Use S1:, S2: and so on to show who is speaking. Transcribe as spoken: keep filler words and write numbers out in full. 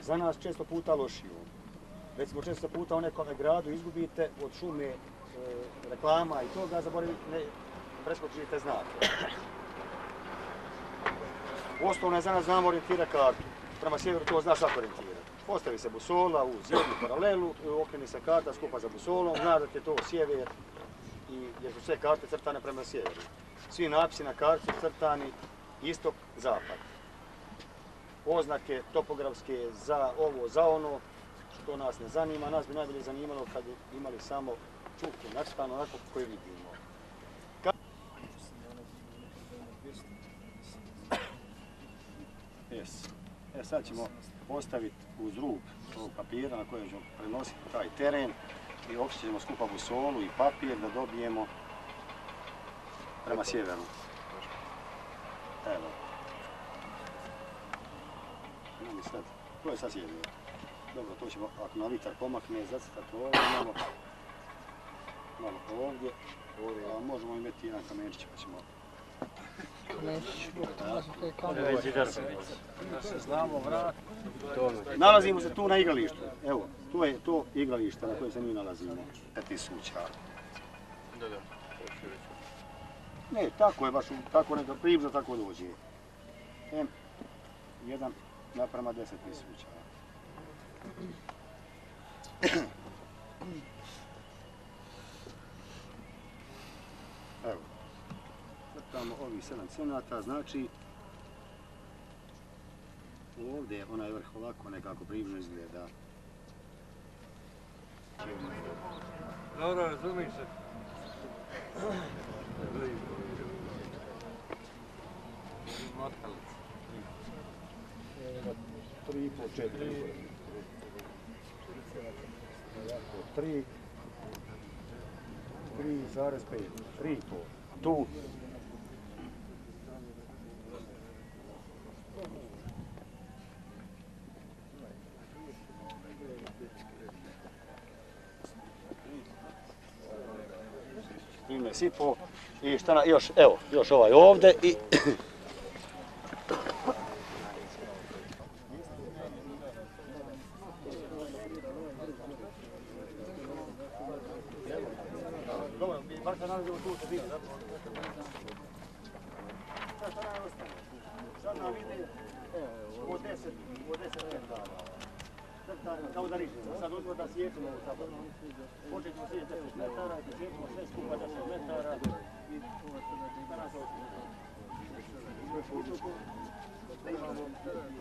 S1: za nas često puta lošiju. Recimo često puta u nekom gradu izgubite od šume e, reklama i toga, zaboravite, ne, preskočite znake. Osnovno je za nas znamo orijentirati kartu. Prema sjeveru to zna svako orijentirati. Postavi se busola uz jednu paralelu, okreni se karta skupa za busolom, zna da je to sjever i jer su sve karte crtane prema sjeveru. Svi napisi na karti su crtani istok, zapad. Oznake topografske za ovo, za ono, što nas ne zanima. Nas bi najbolje zanimalo kad bi imali samo čuku nacrtano onako koju vidimo. Ka yes. E sad ćemo postaviti uz rub ovog papira na kojem ćemo prenositi taj teren i opšte ćemo skupa busolu i papir da dobijemo prema sjeveru. Evo. Sad, to je sad sjever. Dobro, to ćemo, ako na litar pomakne, zacrtati ovdje, malo, malo ovdje, a možemo imeti jedan kamenčić pa ćemo... Nalazimo se tu na igralištu. Evo, to je to igralište na koje se mi nalazimo. pet tisuća. Ne, tako je baš, tako neka približno tako dođe. M jedan naprema deset tisuća. Evo. Crtamo ovih sedam cenata, znači ovdje onaj vrh ovako nekako približno izgleda.
S2: Dobro, razumiješ se.
S1: Tri i pol, četiri. Tri. Tri zarez pet. Tri i pol. Tu. trinaest i pol. I šta na, još, evo, još ovaj ovdje i... Dobro, bar se nalazimo tu se vidi, zato... Sad šta nam ostane? Sad nam ide od deset metara. Kao da rižemo, sad uzmo da sjetimo ovo tako. Počet ćemo sjetiti deset metara, da sjetimo sve skupa deset metara i šta nas ostane? Da imamo